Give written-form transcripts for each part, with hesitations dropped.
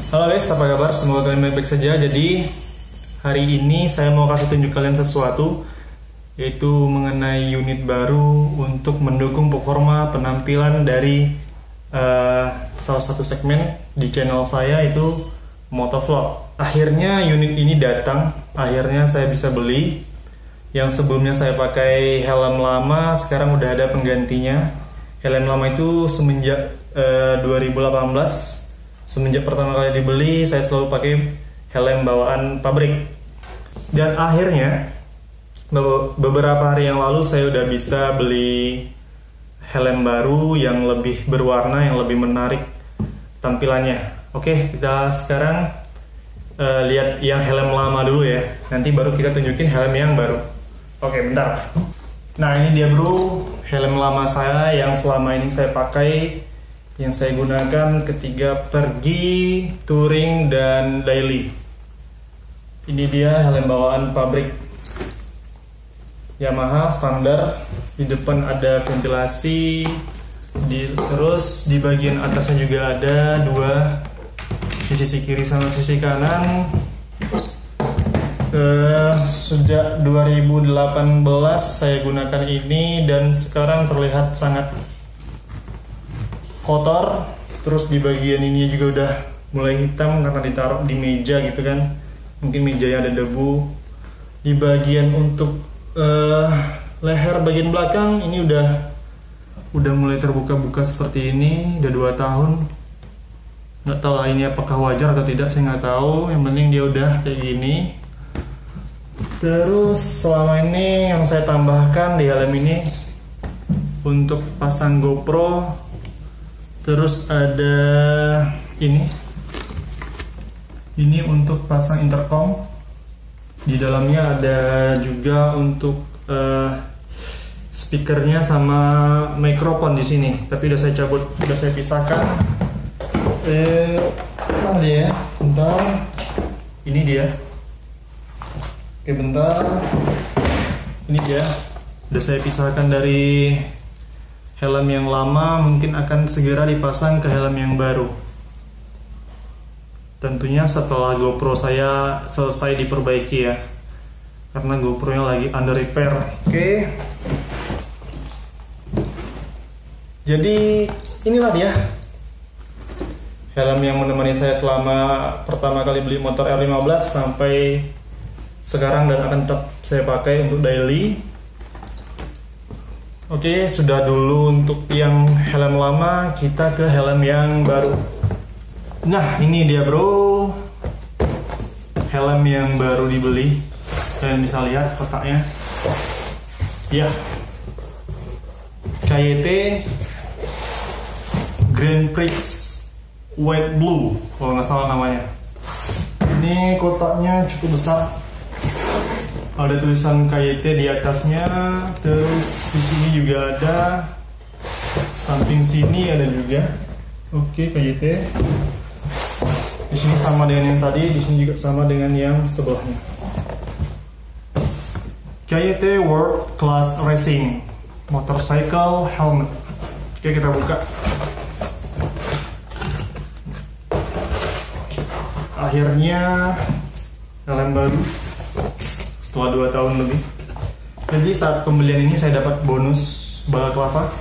Halo guys, apa kabar? Semoga kalian baik-baik saja. Jadi hari ini saya mau kasih tunjuk kalian sesuatu, yaitu mengenai unit baru untuk mendukung performa penampilan dari salah satu segmen di channel saya, itu Motovlog. Akhirnya unit ini datang, akhirnya saya bisa beli. Yang sebelumnya saya pakai helm lama, sekarang udah ada penggantinya. Helm lama itu semenjak 2018. Semenjak pertama kali dibeli, saya selalu pakai helm bawaan pabrik. Dan akhirnya beberapa hari yang lalu saya udah bisa beli helm baru yang lebih berwarna, yang lebih menarik tampilannya. Oke, kita sekarang lihat yang helm lama dulu ya. Nanti baru kita tunjukin helm yang baru. Oke, bentar. Nah, ini dia bro, helm lama saya yang selama ini saya pakai, yang saya gunakan ketika pergi, touring, dan daily. Ini dia helm bawaan pabrik Yamaha standar. Di depan ada ventilasi, terus di bagian atasnya juga ada dua, di sisi kiri sama sisi kanan. Sejak 2018 saya gunakan ini dan sekarang terlihat sangat kotor. Terus di bagian ini juga udah mulai hitam karena ditaruh di meja gitu kan, mungkin mejanya ada debu. Di bagian untuk leher bagian belakang ini udah mulai terbuka-buka seperti ini. Udah 2 tahun, nggak tahu lah ini apakah wajar atau tidak, saya nggak tahu. Yang penting dia udah kayak gini. Terus selama ini yang saya tambahkan di helm ini untuk pasang GoPro. Terus ada ini untuk pasang intercom. Di dalamnya ada juga untuk speakernya sama mikrofon di sini. Tapi udah saya cabut, udah saya pisahkan. Mana dia? Bentar. Ini dia. Oke, bentar. Ini dia. Udah saya pisahkan dari helm yang lama, mungkin akan segera dipasang ke helm yang baru. Tentunya setelah GoPro saya selesai diperbaiki ya, karena GoPro-nya lagi under repair. Oke. Jadi inilah dia helm yang menemani saya selama pertama kali beli motor R15 sampai sekarang, dan akan tetap saya pakai untuk daily. Oke, sudah dulu untuk yang helm lama, kita ke helm yang baru. Nah, ini dia bro, helm yang baru dibeli. Kalian bisa lihat kotaknya. Ya, KYT Grand Prix White Blue, kalau nggak salah namanya. Ini kotaknya cukup besar. Ada tulisan KYT di atasnya, terus di sini juga ada, samping sini ada juga. Oke, KYT. Di sini sama dengan yang tadi, di sini juga sama dengan yang sebelahnya. KYT World Class Racing Motorcycle Helmet. Oke, kita buka. Akhirnya helm baru setelah 2 tahun lebih. Jadi saat pembelian ini saya dapat bonus balaclava.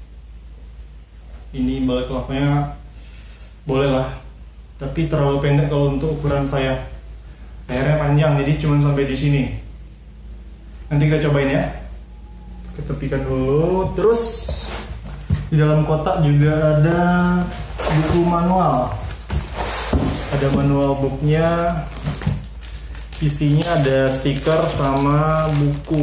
Ini balaclavanya boleh lah, tapi terlalu pendek kalau untuk ukuran saya. Lehernya panjang, jadi cuma sampai di sini. Nanti kita cobain ya. Kita tepikan dulu. Terus di dalam kotak juga ada buku manual. Ada manual booknya. Isinya ada stiker sama buku.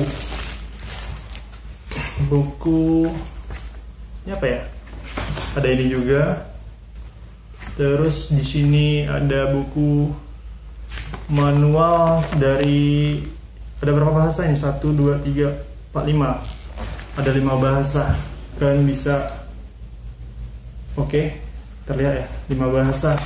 Ini apa ya? Ada ini juga. Terus di sini ada buku manual dari, ada berapa bahasa ini? 1, 2, 3, 4, 5. Ada 5 bahasa. Kalian bisa, oke, terlihat ya, 5 bahasa.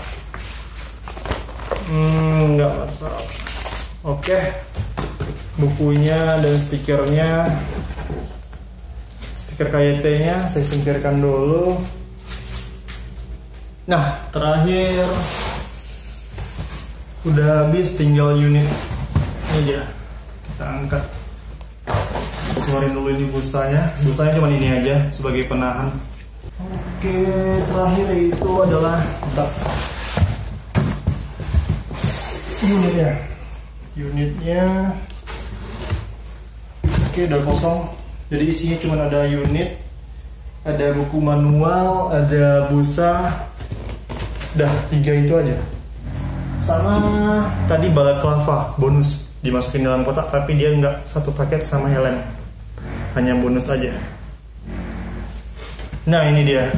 Nggak masalah. Oke, bukunya dan stikernya, stiker KYT-nya saya singkirkan dulu. Nah, terakhir Udah habis, tinggal unit ini dia. Kita angkat, keluarin dulu ini busanya. Busanya cuma ini aja sebagai penahan. Oke, terakhir itu adalah unitnya. Oke, udah kosong. Jadi isinya cuma ada unit, ada buku manual, ada busa. Dah 3 itu aja. Sama tadi balaclava bonus dimasukin dalam kotak, tapi dia nggak satu paket sama helm, hanya bonus aja. Nah, ini dia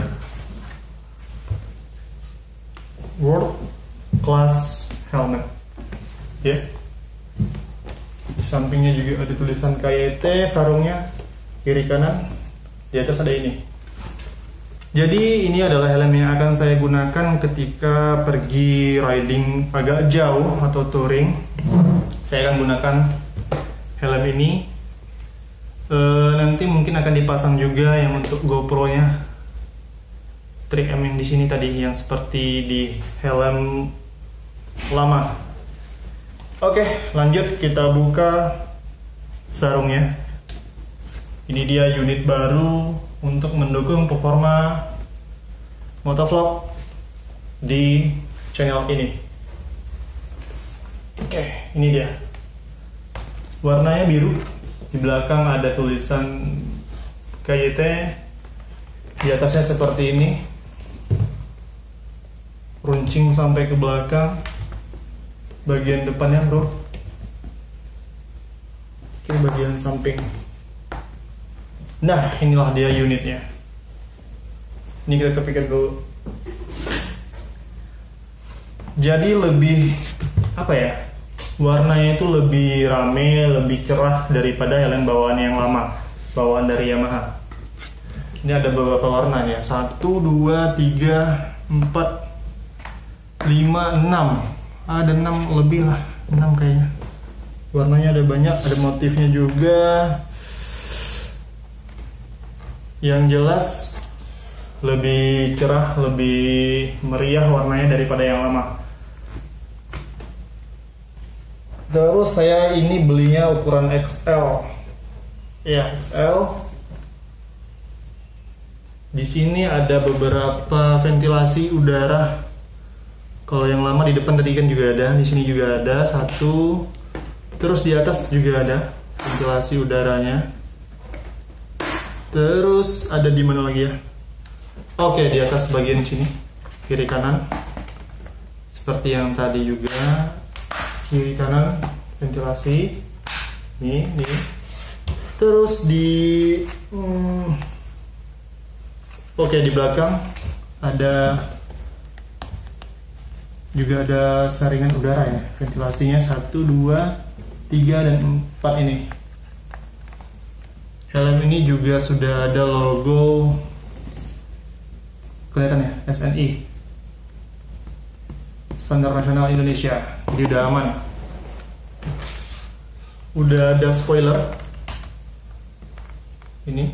World Class Helmet ya. Di sampingnya juga ada tulisan KYT, sarungnya kiri kanan, di atas ada ini. Jadi ini adalah helm yang akan saya gunakan ketika pergi riding agak jauh atau touring. Saya akan gunakan helm ini. Nanti mungkin akan dipasang juga yang untuk GoPro-nya, 3M yang di sini tadi, yang seperti di helm lama. Oke, lanjut kita buka sarungnya. Ini dia unit baru untuk mendukung performa motovlog di channel ini. Oke, ini dia. Warnanya biru. Di belakang ada tulisan KYT. Di atasnya seperti ini. Runcing sampai ke belakang. Bagian depannya bro. Oke, bagian samping. Nah, inilah dia unitnya. Ini kita tepikan dulu. Jadi lebih apa ya? Warnanya itu lebih rame, lebih cerah daripada helm bawaan yang lama, bawaan dari Yamaha. Ini ada beberapa warnanya. 1, 2, 3, 4, 5, 6. Ada 6 lebih lah, 6 kayaknya. Warnanya ada banyak, ada motifnya juga. Yang jelas lebih cerah, lebih meriah warnanya daripada yang lama. Terus saya ini belinya ukuran XL. Ya, XL. Di sini ada beberapa ventilasi udara. Kalau yang lama di depan tadi kan juga ada, di sini juga ada satu. Terus di atas juga ada ventilasi udaranya. Terus ada di mana lagi ya? Oke, di atas bagian sini, kiri kanan. Seperti yang tadi juga, kiri kanan ventilasi. Nih. Terus di oke, di belakang ada juga ada saringan udara ya. Ventilasinya 1, 2, 3, dan 4 ini. Helm ini juga sudah ada logo, kelihatan ya, SNI, Standar Nasional Indonesia. Jadi udah aman. Udah ada spoiler. Ini.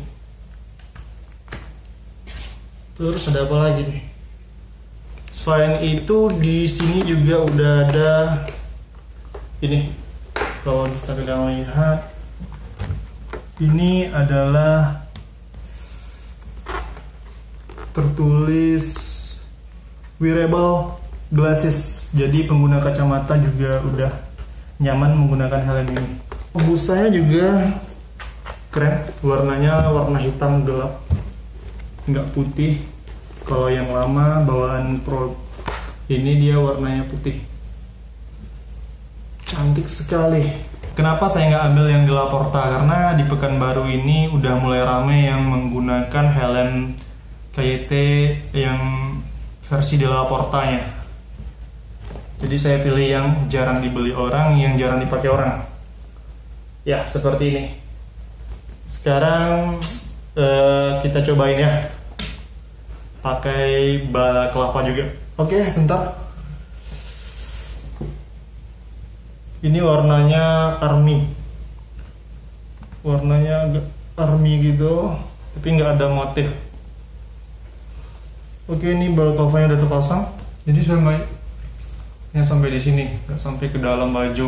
Terus ada apa lagi nih? Selain itu di sini juga udah ada ini. Kalau bisa kalian lihat, ini adalah tertulis wearable glasses. Jadi pengguna kacamata juga udah nyaman menggunakan helm ini. Busanya juga keren, warnanya warna hitam gelap, nggak putih. Kalau yang lama bawaan Pro ini dia warnanya putih. Cantik sekali. Kenapa saya nggak ambil yang Della Porta? Karena di Pekanbaru ini udah mulai rame yang menggunakan helm KYT yang versi Della Portanya. Jadi saya pilih yang jarang dibeli orang, yang jarang dipakai orang. Ya, seperti ini. Sekarang kita cobain ya. Pakai balaclava juga. Oke, bentar. Ini warnanya army. Warnanya agak army gitu, tapi nggak ada motif. Oke, ini balaclavanya udah terpasang. Jadi saya Ini sampai di sini, nggak sampai ke dalam baju.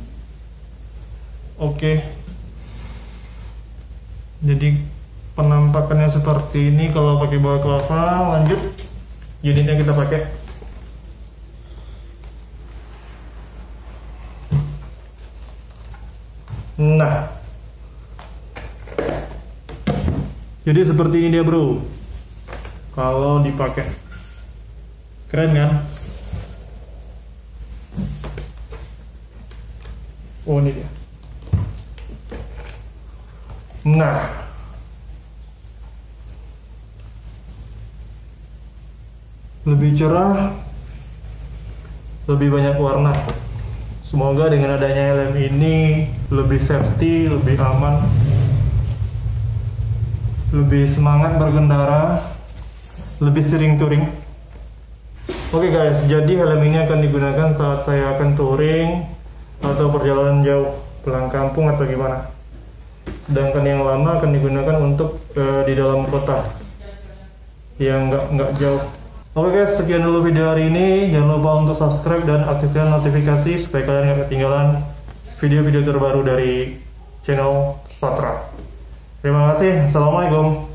Oke. Jadi penampakannya seperti ini kalau pakai balaclava. Lanjut, unitnya kita pakai. Nah, jadi seperti ini dia bro. Kalau dipakai, keren kan? Oh ini dia. Nah, lebih cerah, lebih banyak warna. Semoga dengan adanya helm ini lebih safety, lebih aman, lebih semangat berkendara, lebih sering touring. Oke guys, jadi helm ini akan digunakan saat saya akan touring atau perjalanan jauh, pulang kampung atau gimana. Sedangkan yang lama akan digunakan untuk di dalam kota yang nggak jauh. Oke guys, sekian dulu video hari ini. Jangan lupa untuk subscribe dan aktifkan notifikasi supaya kalian nggak ketinggalan video-video terbaru dari channel Satra. Terima kasih. Assalamualaikum.